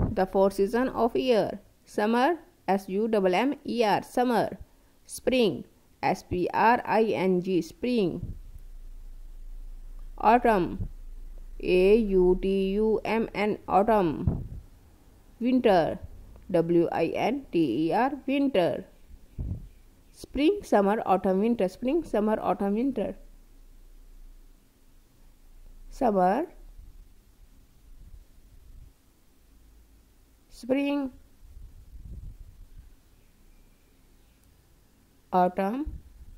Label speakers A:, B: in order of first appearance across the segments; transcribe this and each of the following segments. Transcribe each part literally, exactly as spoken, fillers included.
A: The four seasons of year. Summer, S U M M E R, summer. Spring, S P R I N G, spring. Autumn, A U T U M N, autumn. Winter, W I N T E R, winter. Spring, summer, autumn, winter. Spring, summer, autumn, winter. Summer, spring, autumn,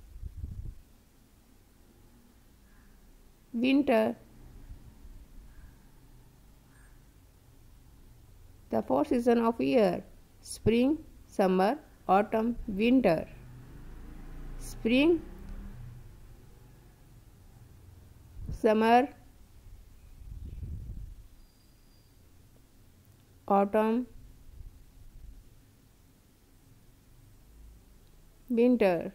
A: winter. The four seasons of year. Spring, summer, autumn, winter. Spring, summer, autumn, winter.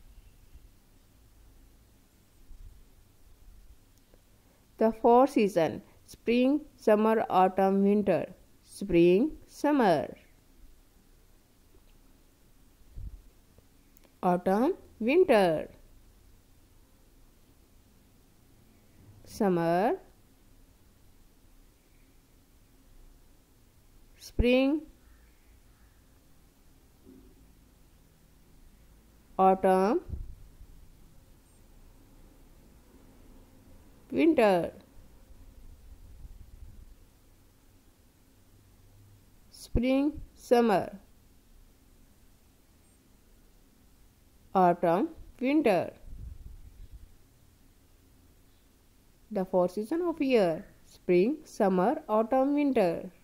A: The four seasons. Spring, summer, autumn, winter. Spring, summer, autumn, winter. Summer, spring, autumn, winter. Spring, summer, autumn, winter. The four seasons of year. Spring, summer, autumn, winter.